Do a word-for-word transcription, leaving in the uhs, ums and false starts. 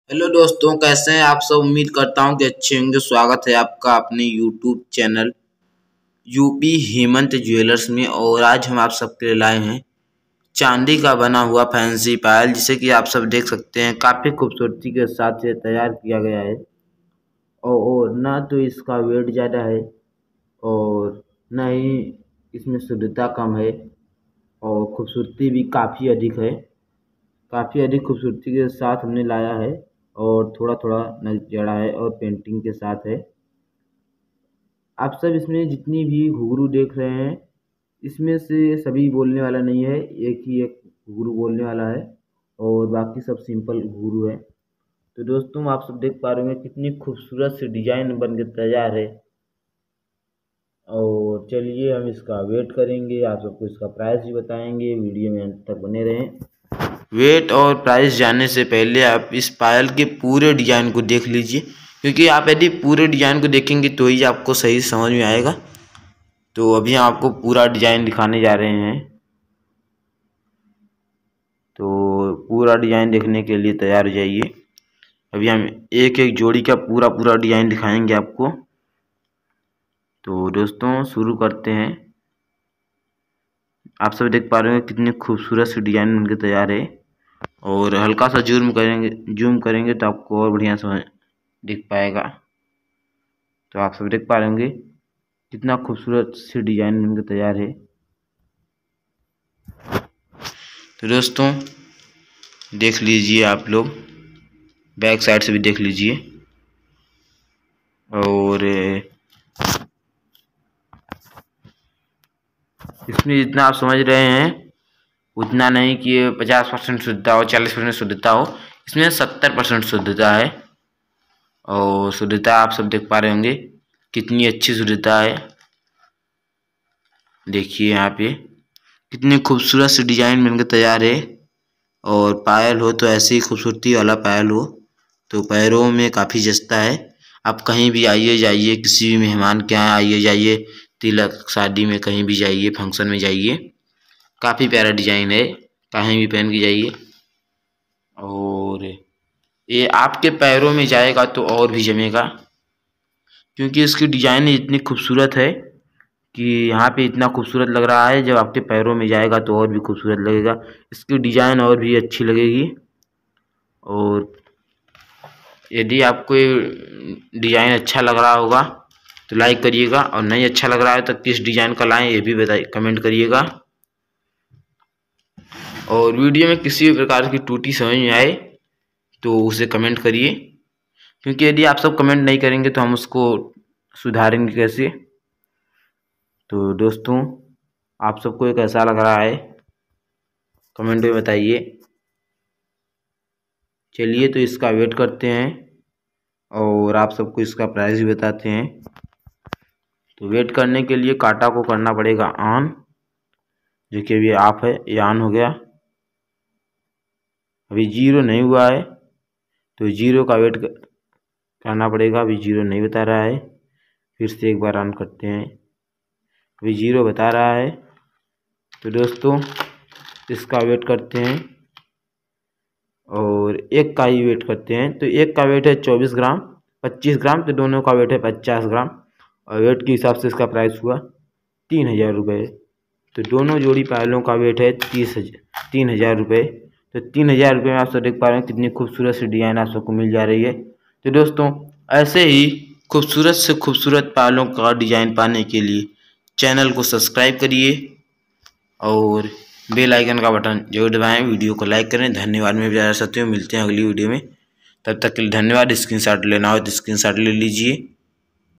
Hello दोस्तों, कैसे हैं आप सब। उम्मीद करता हूं कि अच्छे होंगे। स्वागत है आपका अपने YouTube channel UP Hemant jewellers में। और आज हम आप सबके लिए लाए हैं चांदी का बना हुआ फैंसी पायल, जिसे कि आप सब देख सकते हैं काफ़ी खूबसूरती के साथ ये तैयार किया गया है। और, और ना तो इसका वेट ज़्यादा है और ना ही इसमें शुद्धता कम है, और खूबसूरती भी काफ़ी अधिक है। काफ़ी अधिक खूबसूरती के साथ हमने लाया है और थोड़ा थोड़ा नग जड़ा है और पेंटिंग के साथ है। आप सब इसमें जितनी भी घुंघरू देख रहे हैं, इसमें से सभी बोलने वाला नहीं है, एक ही एक घुंघरू बोलने वाला है और बाकी सब सिंपल घुंघरू है। तो दोस्तों, आप सब देख पा रहे होंगे कितनी खूबसूरत सी डिजाइन बन के तैयार है। और चलिए हम इसका वेट करेंगे, आप सबको इसका प्राइस भी बताएंगे। वीडियो में अंत तक बने रहें। वेट और प्राइस जानने से पहले आप इस पायल के पूरे डिजाइन को देख लीजिए, क्योंकि आप यदि पूरे डिजाइन को देखेंगे तो ही आपको सही समझ में आएगा। तो अभी हम आपको पूरा डिजाइन दिखाने जा रहे हैं। तो पूरा डिजाइन देखने के लिए तैयार हो जाइए। अभी हम एक एक जोड़ी का पूरा पूरा डिजाइन दिखाएंगे आपको। तो दोस्तों शुरू करते हैं। आप सब देख पा रहे हैं कितनी खूबसूरत सी डिजाइन बनके तैयार है। और हल्का सा जूम करेंगे जूम करेंगे तो आपको और बढ़िया समझ दिख पाएगा। तो आप सब देख पा रहे होंगे कितना खूबसूरत सी डिजाइन बनके तैयार है। तो दोस्तों देख लीजिए, आप लोग बैक साइड से भी देख लीजिए। और इसमें जितना आप समझ रहे हैं उतना नहीं कि पचास परसेंट शुद्धता हो, चालीस परसेंट शुद्धता हो। इसमें सत्तर परसेंट शुद्धता है। और शुद्धता आप सब देख पा रहे होंगे कितनी अच्छी शुद्धता है। देखिए यहाँ पे कितनी खूबसूरत सी डिजाइन बनकर तैयार है। और पायल हो तो ऐसी खूबसूरती वाला पायल हो तो पैरों में काफ़ी जचता है। आप कहीं भी आइए जाइए, किसी भी मेहमान के यहाँ आइए जाइए, तिलक शादी में कहीं भी जाइए, फंक्शन में जाइए, काफ़ी प्यारा डिजाइन है, कहीं भी पहन के जाइए। और ये आपके पैरों में जाएगा तो और भी जमेगा, क्योंकि इसकी डिजाइन इतनी खूबसूरत है कि यहाँ पे इतना खूबसूरत लग रहा है। जब आपके पैरों में जाएगा तो और भी खूबसूरत लगेगा, इसकी डिजाइन और भी अच्छी लगेगी। और यदि आपको ये डिजाइन अच्छा लग रहा होगा तो लाइक करिएगा, और नहीं अच्छा लग रहा है तो किस डिजाइन का लाएं ये भी बताइए, कमेंट करिएगा। और वीडियो में किसी भी प्रकार की त्रुटि समझ में आए तो उसे कमेंट करिए, क्योंकि यदि आप सब कमेंट नहीं करेंगे तो हम उसको सुधारेंगे कैसे। तो दोस्तों आप सबको ये कैसा लग रहा है कमेंट में बताइए। चलिए तो इसका वेट करते हैं और आप सबको इसका प्राइस भी बताते हैं। तो वेट करने के लिए कांटा को करना पड़ेगा ऑन, जो कि अभी ऑफ है, ये ऑन हो गया। अभी जीरो नहीं हुआ है तो जीरो का वेट करना पड़ेगा। अभी जीरो नहीं बता रहा है, फिर से एक बार ऑन करते हैं। अभी जीरो बता रहा है। तो दोस्तों इसका वेट करते हैं और एक का ही वेट करते हैं। तो एक का वेट है चौबीस ग्राम, पच्चीस ग्राम, तो दोनों का वेट है पचास ग्राम। और वेट के हिसाब से इसका प्राइस हुआ तीन हज़ार रुपये। तो दोनों जोड़ी पायलों का वेट है तीस हज़ार तीन हज़ार रुपये। तो तीन हज़ार रुपये में आप सब देख पा रहे हैं कितनी खूबसूरत सी डिज़ाइन आप सबको मिल जा रही है। तो दोस्तों ऐसे ही खूबसूरत से खूबसूरत पायलों का डिज़ाइन पाने के लिए चैनल को सब्सक्राइब करिए और बेल आइकन का बटन जरूर दबाएं। वीडियो को लाइक करें। धन्यवाद। मैं बता सकती हूँ, मिलते हैं अगली वीडियो में। तब तक के लिए धन्यवाद। स्क्रीनशॉट लेना हो तो स्क्रीनशॉट ले लीजिए।